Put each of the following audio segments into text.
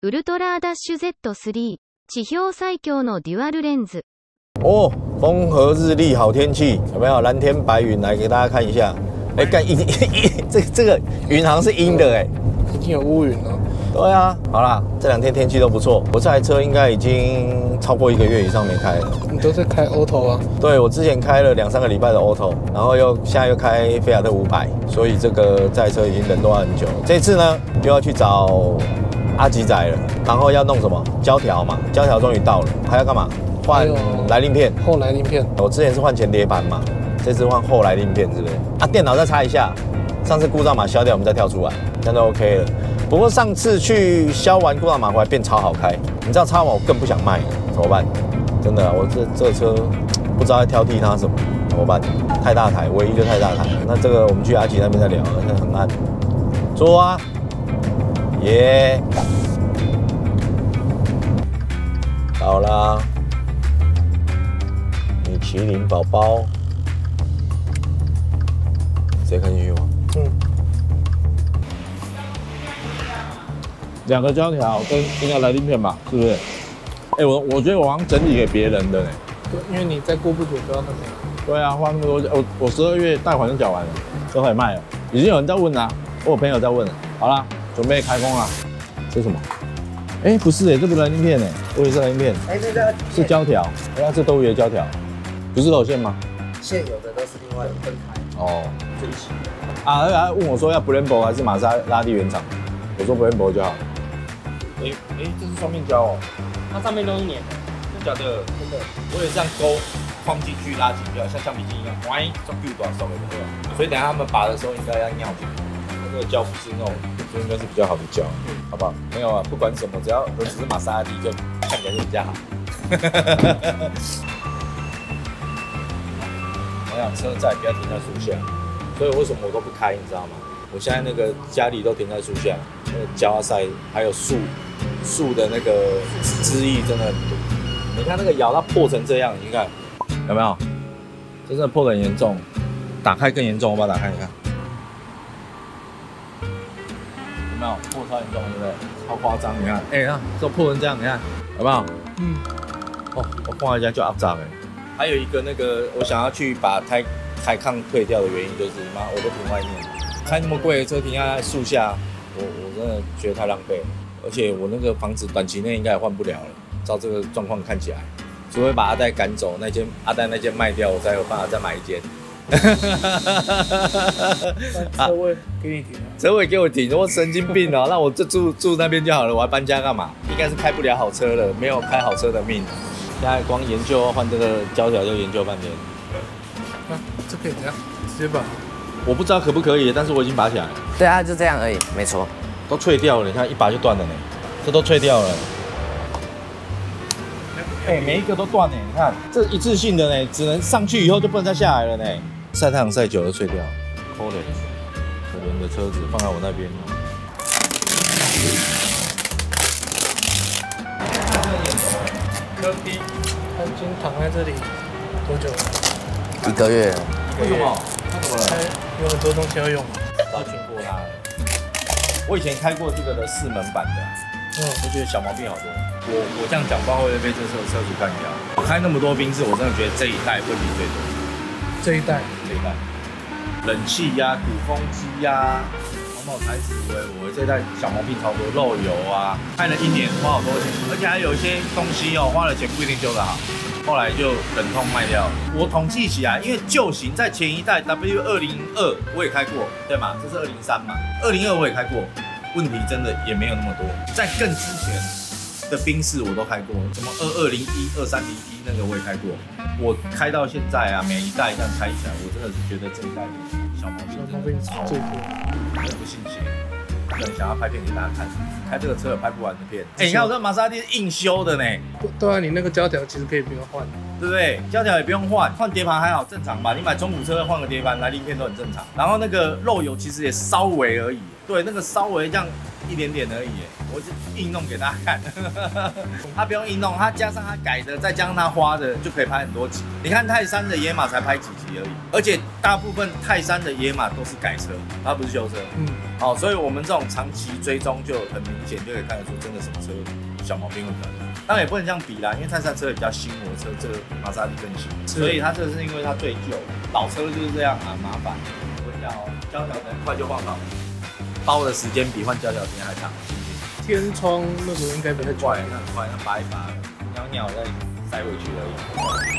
ウルトラダッシュ Z3 地表最強のデュアルレンズ。 哦，风和日丽，好天气，有没有蓝天白云？来给大家看一下。哎，干这个云好像是阴的哎， 已经有乌云了。 对啊，好啦，这2天天气都不错。我这台车应该已经超过1个月以上没开了。 你都在开 Auto 啊？ 对，我之前开了2、3个礼拜的 Auto， 然后现在又开菲亚特500，所以这台车已经冷冻很久。这次呢，又要去找阿吉仔了，然后要弄什么胶条嘛？胶条终于到了，还要干嘛？换来鳞片， 后来鳞片。 我之前是换前碟盘嘛，这次换后来鳞片之类的。啊，电脑再插一下，上次故障码消掉，我们再跳出来，这样就 OK 了。不过上次去消完故障码回来变超好开，你知道插完我更不想卖了，怎么办？真的，我这车不知道在挑剔它什么，怎么办？太大台，唯一就太大台。那这个我们去阿吉那边再聊，那很暗。坐啊，耶、到啦。米其林宝宝，直接看进去吗？ 嗯。 2个胶条跟一个来鳞片吧，是不是？哎、我觉得我好像整理给别人的呢。 对，因为你再过不久就要那个。 对啊，花那么多，我12月贷款就缴完了，都可以卖了。已经有人在问啦、我有朋友在问了。好啦，准备开工啦。这是什么？哎、不是哎、这不是来鳞片哎，我以为是来鳞片。 哎，这个是胶条，哎呀，这斗鱼的胶条，不是肉线吗？ 现有的都是另外分开哦， 这一起。 啊，他问我说要 Brembo 还是玛莎拉蒂原厂，我说 Brembo 就好。哎、这是双面胶哦， 它上面都是粘的， 真假的？真的，我也这样勾放进去拉紧就好，像橡皮筋一样，喂，就丢短手了，对吧？所以等下他们拔的时候应该要尿进去，那个胶不是那种，就应该是比较好的胶，好不好？没有啊，不管什么，只要只是玛莎拉蒂就看起来就比较好。我想车载不要停在树下，所以为什么我都不开，你知道吗？我现在那个家里都停在树下，那个胶塞还有树的那个枝叶真的很多。你看那个窑它破成这样，你看有没有？真的破得很严重，打开更严重，我把它打开你看，有没有破超严重，对不对？超夸张，你看，哎、看都破成这样，你看有没有？ 嗯。 哦，我放在家就肮脏哎。还有一个那个，我想要去把胎抗退掉的原因就是，妈，我都停外面，开那么贵的车停在树下，我真的觉得太浪费了。而且我那个房子短期内应该也换不了了，照这个状况看起来，除非把阿呆赶走，阿呆那间卖掉，我才有办法再买一间。 车位给你停啊？ 车位给我停，我神经病哦！那我就住那边就好了，我还搬家干嘛？应该是开不了好车了，没有开好车的命。现在光研究换这个胶条就研究半天。 啊，这可以这样直接拔？ 我不知道可不可以，但是我已经拔起来了。 对啊，就这样而已，没错。 都脆掉了，你看一拔就断了呢，这都脆掉了。哎、每一个都断呢，你看这一次性的呢，只能上去以后就不能再下来了呢。晒太阳晒久了脆掉，可怜的车子放在我那边。 科比，他已经躺在这里多久了 1个月了。 为什么？他怎么了？ 有很多东西要用。 早听过他了。我以前开过这个的4门版的，我觉得小毛病好多。我这样讲，不知道会不会被这车主干掉。我开那么多宾士，我真的觉得这一代问题最多。 这一代， 冷气呀、鼓风机呀、某材质我这一代小毛病超多，漏油啊，开了1年花好多钱，而且还有一些东西哦，花了钱不一定修得好，后来就忍痛卖掉。我统计起来，因为旧型在前一代 W202我也开过，对吗？这是203嘛，202我也开过，问题真的也没有那么多。在更之前的宾士我都开过，什么2201、2301那个我也开过。我开到现在啊，每一代这样开起来，我真的是觉得这一代的小毛病真的超多，真的不信邪。可能想要拍片给大家看，开这个车有拍不完的片。哎、你看我这玛莎拉蒂是硬修的呢。 对啊，你那个胶条其实可以不用换， 对不对？胶条也不用换，换碟盘还好，正常吧？你买中古车换个碟盘，来鳞片都很正常。然后那个漏油其实也稍微而已，对，那个稍微这样一点点而已耶，我是硬弄给大家看。它不用硬弄，它加上它改的，再加上它花的，就可以拍很多集。你看泰山的野马才拍几集而已，而且大部分泰山的野马都是改车，它不是修车。好，所以我们这种长期追踪就很明显，就可以看得出真的什么车小毛病会比较多。当然也不能这样比啦，因为泰山车也比较新，我的车这个玛莎拉蒂更新，所以它这个是因为它最旧，老车就是这样啊，麻烦。我跟你讲哦，胶条很快就换好，包的时间比换胶条时间还长。 天窗那时候应该不太快，那很快，那拔一拔，袅袅再塞回去而已。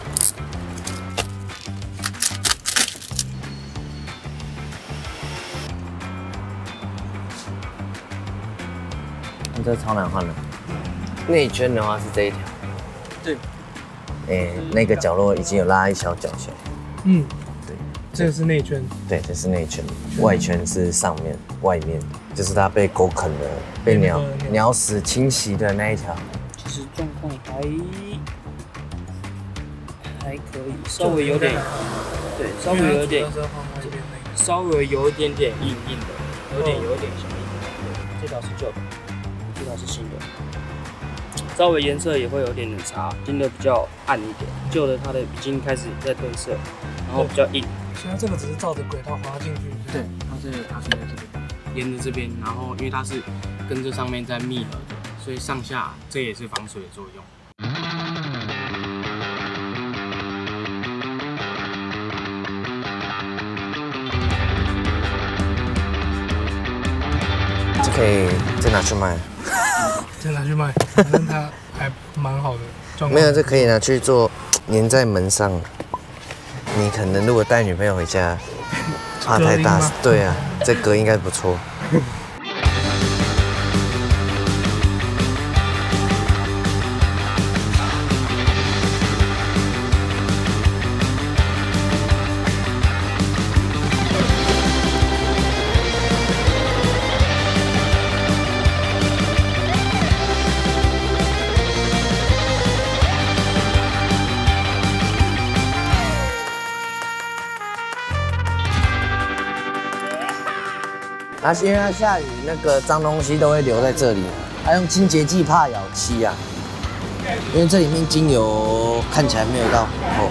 这超难换的。内圈的话是这一条。对。那个角落已经有拉一小角线。对。 这个是内圈。对， 这是内圈。外圈是上面、外面，就是它被狗啃的、被鸟屎侵袭的那一条。 其实状况还可以，稍微有点，对，稍微有点硬的，有点小硬的。对，这条是旧的。这条是新的，稍微颜色也会有点差，新的比较暗一点，旧的它的已经开始在褪色，然后比较硬。 现在这个只是照着轨道滑进去。 对，它是在这边，沿着这边，然后因为它是跟这上面在密合的，所以上下这也是防水的作用。 这可以再拿去卖。 再拿去卖，反正它还蛮好的。 没有，这可以拿去做粘在门上。你可能如果带女朋友回家，怕太大，对啊，这隔应该不错。因为它下雨，那个脏东西都会留在这里，它用清洁剂怕咬漆啊。因为这里面精油看起来没有到很厚。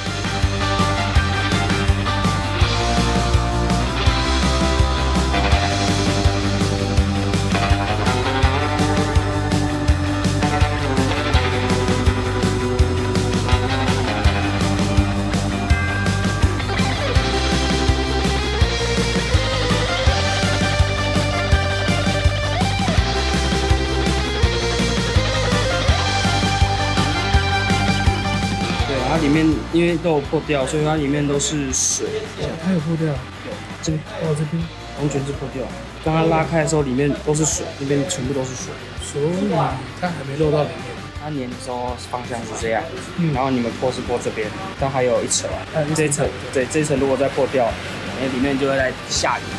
它里面因为都有破掉，所以它里面都是水。 它有破掉。 对，这边完全是破掉。刚刚拉开的时候，里面都是水，那边全部都是水， 所以它还没漏到里面。 它粘的时候方向是这样，然后你们破是破这边，但还有一层，这一层，对，这一层如果再破掉，里面就会在下雨。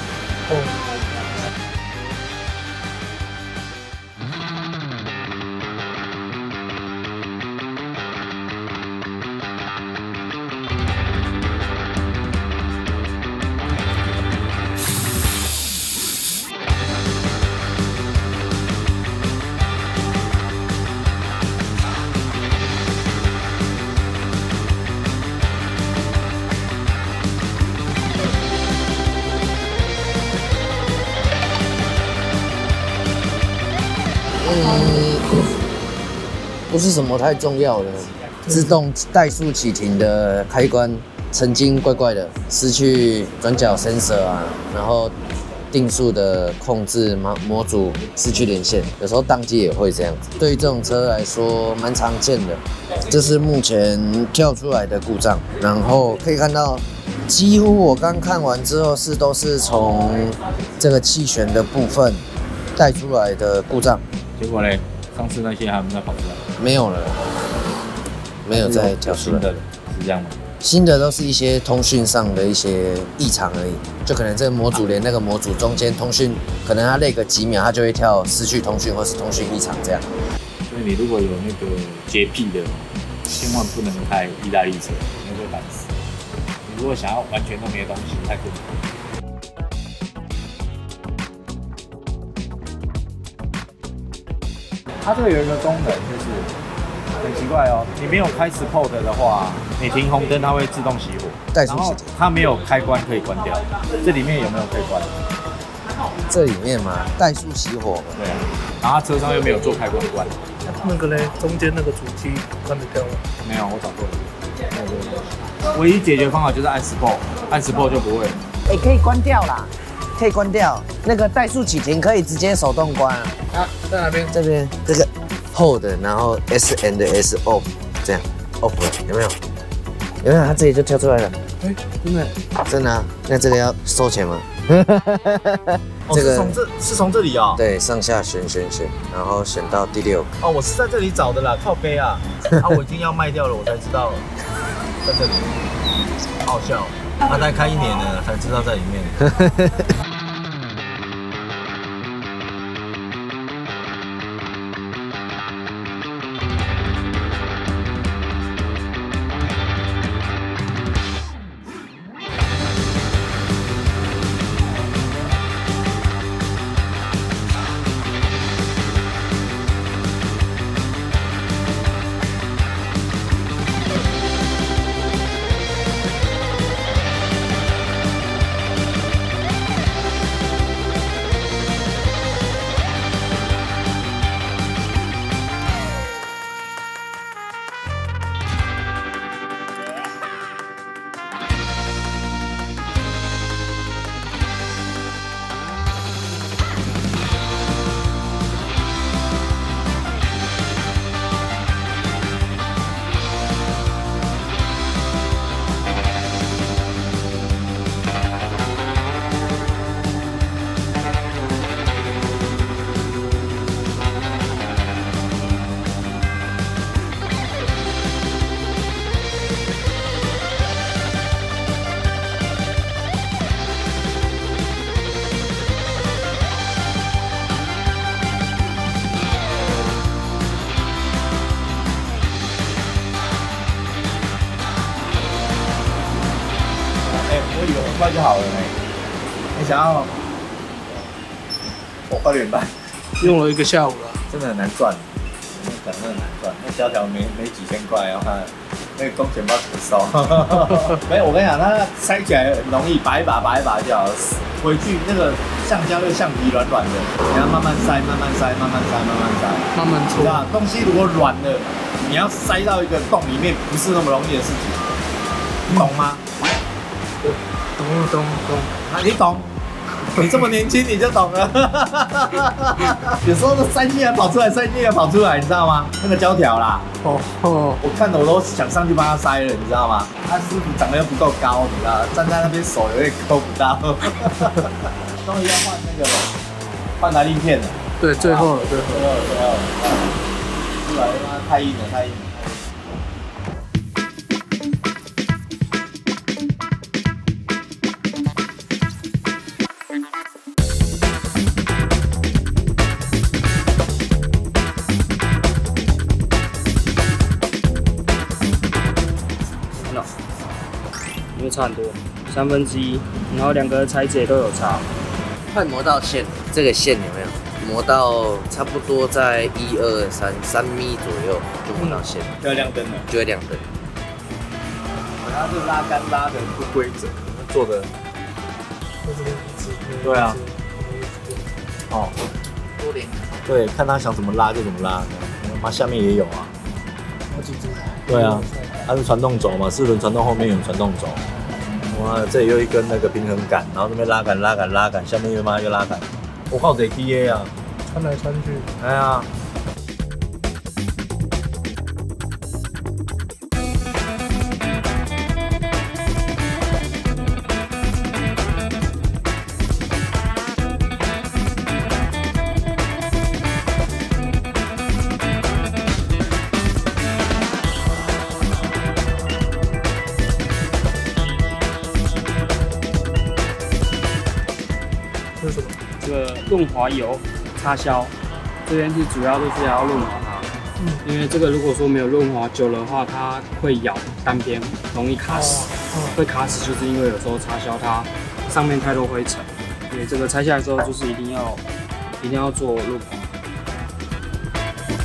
不是什么太重要的，自动怠速启停的开关曾经怪怪的，失去转角 sensor 啊，然后定速的控制模组失去连线，有时候宕机也会这样子。对于这种车来说，蛮常见的。这是目前跳出来的故障，然后可以看到，几乎我刚看完之后都是从这个气旋的部分带出来的故障。 结果嘞，上次那些还没在跑出来。 没有了，没有再跳出来。 新的是这样吗？ 新的都是一些通讯上的一些异常而已，就可能这个模组连那个模组中间通讯，可能它累个几秒，它就会跳失去通讯或是通讯异常这样。 所以你如果有那个洁癖的，千万不能开意大利车，你会烦死。你如果想要完全都没东西，太困难。 它这个有一个功能就是很奇怪哦，你没有开 Sport 的话，你停红灯它会自动熄火，然后它没有开关可以关掉。这里面有没有可以关？ 这里面嘛，怠速熄火嘛。 对啊，然后它车上又没有做开关关。 那个嘞，中间那个主机关得掉吗？ 没有，我找过了。唯一解决方法就是按 Sport， 按 Sport 就不会。 哎，可以关掉啦，可以关掉。那个怠速启停可以直接手动关啊。 啊，在哪边？ 这边这个 Hold， 然后 S and S Off， 这样 Off 了，有没有？有没有？它这里就跳出来了。 哎，真的。 真的啊？那这个要收钱吗？ 这个是从这里哦。 对，上下选，然后选到第6。 哦，我是在这里找的啦，靠背啊。啊，我已经要卖掉了，我才知道在这里。好笑，大概开1年了才知道在里面。 块就好了呢。你想要我8点半， 用了1个下午了， 真的很难赚。真的很难赚，那胶条没几千块，然后它那个工钱包怎么收？没有，我跟你讲，它塞起来很容易，拔一拔就好了。回去那个橡胶又橡皮软软的，你要慢慢塞，慢慢塞，慢慢塞，慢慢塞， 慢慢搓。 知道东西如果软了，你要塞到一个洞里面，不是那么容易的事情，你懂吗？ 懂。 啊，你懂？你这么年轻你就懂了。有时候都塞进来跑出来，塞进来跑出来，你知道吗？那个胶条啦，我看的我都想上去帮他塞了，你知道吗？他师傅长得又不够高，你知道，站在那边手有点够不到。终于要换那个换来鳞片了。 对，最后了。 出来他妈太硬了。 因为差很多，1/3，然后2个材质也都有差。 快磨到线，这个线有没有磨到差不多在3米左右就磨到线， 就要亮灯了， 就会亮灯。 它这拉杆拉的不规则，做的。对啊。哦。 多连。 对，看他想怎么拉就怎么拉，妈下面也有啊。 好几只。 对啊，它是传动轴嘛，4轮传动后面有传动轴。哇，这里又一根那个平衡杆，然后这边拉杆，下面又拉杆。我靠，这 TA 啊， 穿来穿去。 哎呀。 这个润滑油插销，这边是主要就是要润滑它。因为这个如果说没有润滑久了的话，它会咬单边，容易卡死。会卡死就是因为有时候插销它上面太多灰尘，所以这个拆下来之后就是一定要做润滑。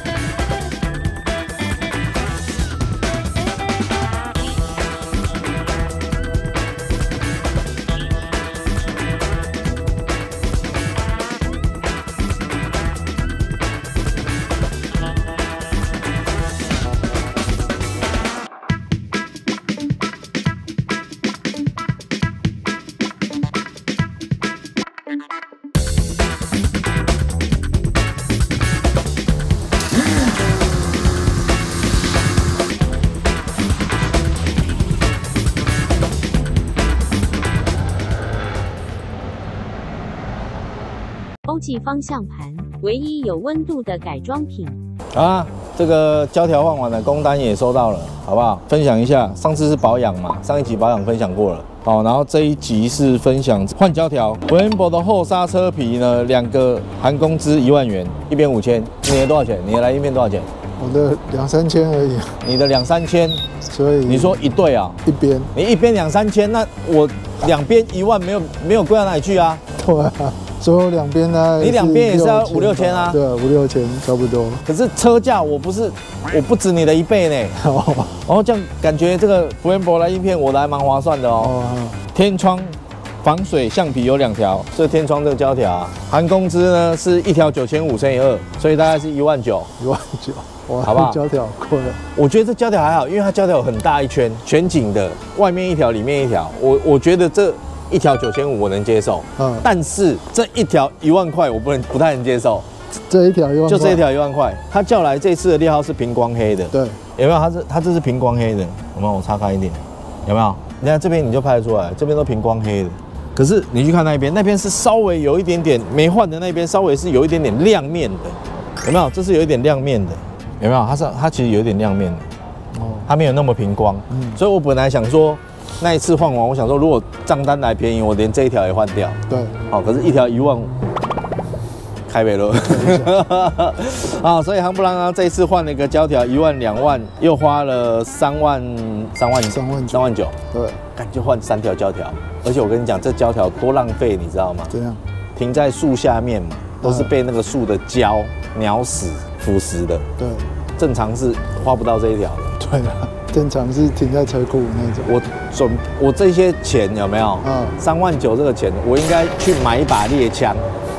际方向盘，唯一有温度的改装品。 啊，这个胶条换完了，工单也收到了，好不好？分享一下，上次是保养嘛，上一集保养分享过了。好，然后这一集是分享换胶条。Brembo 的后刹车皮呢，2个含工资1万元，一边5000。你的多少钱？你的来一边多少钱？ 我的2、3千而已。 你的2、3千， 所以你说一对啊？ 一边， 你一边2、3千，那我2边1万，没有贵到哪里去啊？ 对啊。所有2边呢？ 你2边也是要5、6千啊？ 对，5、6千差不多。 可是车价我不止你的1倍呢。然后这样感觉这个 Brembo 来硬片我的还蛮划算的哦。天窗防水橡皮有2条，这天窗这个胶条啊，含工资呢是1条9500乘以2，所以大概是1万9。1万9，哇，好不好？胶条贵了。我觉得这胶条还好，因为它胶条有很大一圈，全景的，外面1条，里面1条。我觉得这1条9500我能接受，但是这1条1万块我不太能接受。 这1条1万， 就这1条1万块。他叫来这次的列号是平光黑的，对，有没有？它这是平光黑的，有没有？我擦开一点，有没有？你看这边你就拍得出来，这边都平光黑的。可是你去看那边是稍微有一点点没换的那边，稍微是有一点点亮面的，有没有？这是有一点亮面的，有没有？它其实有一点亮面的，它没有那么平光。所以我本来想说。那一次换完，我想说，如果账单来便宜，我连这1条也换掉。对，好，可是1条1万，开没了。啊，所以夯不啷当这一次换了一个胶条1万2万，又花了3万9。对，感觉换3条胶条，而且我跟你讲，这胶条多浪费，你知道吗？怎样？停在树下面嘛，都是被那个树的胶、鸟屎腐蚀的。对，正常是花不到这1条的。对啊。正常是停在车库那种。我这些钱有没有？3万9这个钱，我应该去买一把猎枪。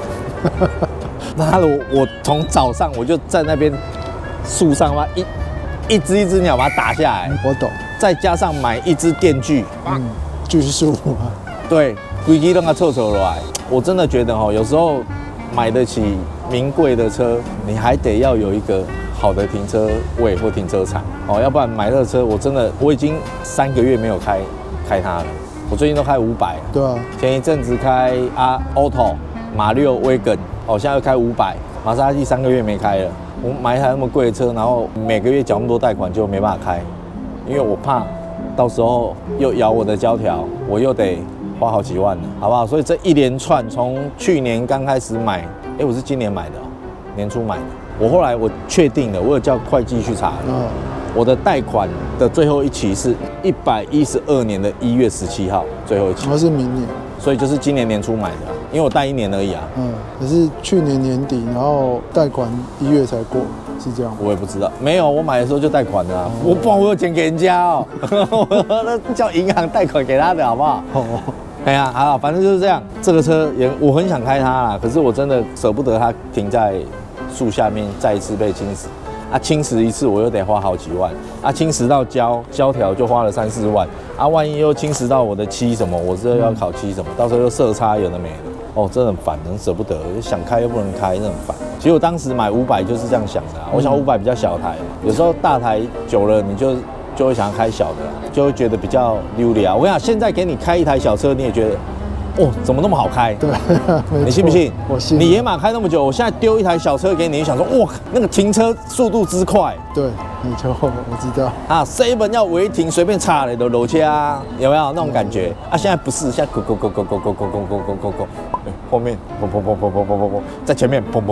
妈的，我从早上我就在那边树上嘛，一只鸟把它打下来。我懂。再加上买1支电锯，锯树啊。对，规支都给它凑来。我真的觉得有时候买得起名贵的车，你还得要有一个好的停车位或停车场要不然买这车我已经3个月没有开它了。我最近都开500。对啊。前一阵子开Auto 马6 Wagon， 现在又开500。玛莎拉蒂3个月没开了。我买一台那么贵的车，然后每个月缴那么多贷款，就没办法开，因为我怕到时候又咬我的胶条，我又得花好几万了，好不好？所以这一连串从去年刚开始买，我是今年买的年初买的。我后来我确定了，我有叫会计去查了。我的贷款的最后一期是112年的1月17号，最后一期。那是明年，所以就是今年年初买的，因为我贷1年而已啊。可是去年年底，然后贷款1月才过，是这样？我也不知道，没有，我买的时候就贷款的啊。我不然我有钱给人家那叫银行贷款给他的好不好？哎呀，好，反正就是这样。这个车我很想开它啦，可是我真的舍不得它停在树下面再一次被侵蚀侵蚀一次我又得花好几万侵蚀到胶条就花了3、4万万一又侵蚀到我的漆什么，我这要烤漆什么，到时候又色差有的没的真的很烦，很舍不得，想开又不能开，真的很烦。其实我当时买500就是这样想的我想500比较小台，有时候大台久了你就会想要开小的就会觉得比较溜达。我跟你讲，现在给你开一台小车，你也觉得怎么那么好开？对，你信不信？我信。你野马开那么久，我现在丢一台小车给你，你想说哇，那个停车速度之快。对，没错，我知道。7要违停随便插了都楼车有没有那种感觉现在不是，现在go，后面砰，在前面砰，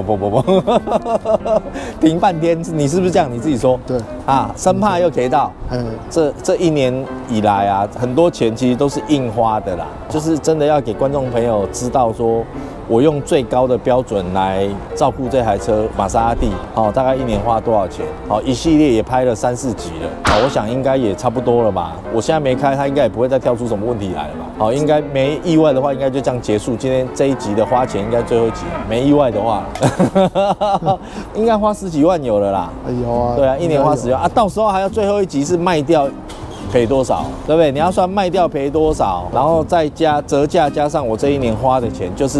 停半天，你是不是这样？你自己说。对。生怕又给到。这1年以来很多钱其实都是硬花的啦，就是真的要给观众朋友知道说，我用最高的标准来照顾这台车玛莎拉蒂，大概1年花多少钱？一系列也拍了3、4集了，我想应该也差不多了吧。我现在没开，它应该也不会再跳出什么问题来了吧？应该没意外的话，应该就这样结束。今天这一集的花钱应该最后一集，没意外的话，应该花10几万有了啦。有啊。对啊，1年花10万到时候还要最后一集是卖掉。赔多少，对不对？你要算卖掉赔多少，然后再加折价加上我这1年花的钱，就是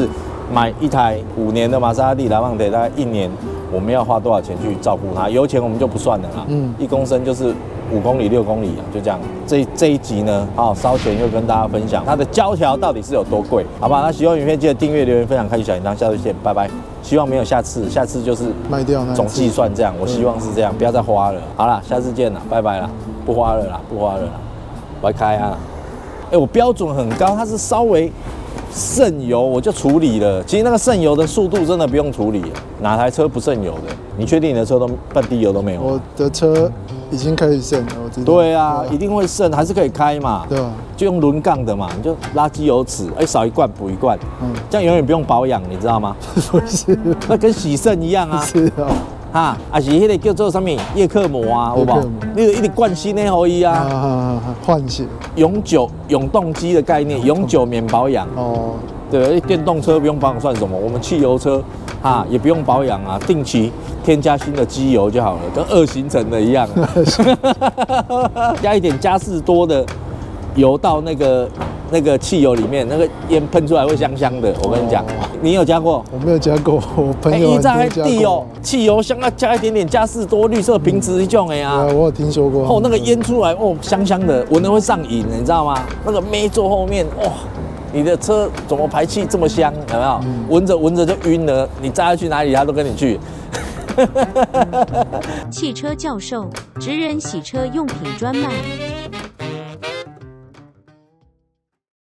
买一台5年的玛莎拉蒂拉曼特，大概1年我们要花多少钱去照顾它？油钱我们就不算了啦，1公升就是5公里、6公里啊，就这样。这一集呢，烧钱又跟大家分享它的胶条到底是有多贵，好吧？那喜欢影片记得订阅、留言、分享、开启小铃铛，下次见，拜拜。希望没有下次就是卖掉那总计算这样，我希望是这样，不要再花了。好啦，下次见啦，拜拜啦，不花了啦，我开啊。我标准很高，它是稍微渗油我就处理了。其实那个渗油的速度真的不用处理，哪台车不渗油的？你确定你的车都半滴油都没有？ 我的车已经开始渗了，我知道。 对啊，一定会渗，还是可以开嘛。 对啊，就用轮杠的嘛，你就拉机油尺，少一罐补一罐，这样永远不用保养，你知道吗？ 不是， 那跟洗肾一样啊。 是啊。 啊是迄个叫做什么叶克膜啊，有无？你就一直灌新的给伊啊。 换血。 永动机的概念，永久免保养。哦。对，电动车不用保养算什么？我们汽油车也不用保养啊，定期添加新的机油就好了，跟2行程的一样。加一点嘉士多的油到那个汽油里面，那个烟喷出来会香香的。我跟你讲，你有加过？ 我没有加过，我朋友很多加过。 汽油香要加一点点嘉士多绿色瓶子一种的啊。 我有听说过。 那个烟出来香香的，闻了会上瘾，你知道吗？那个妹坐后面你的车怎么排气这么香？有没有？闻着闻着就晕了，你载他去哪里，他都跟你去。 汽车教授，职人洗车用品专卖。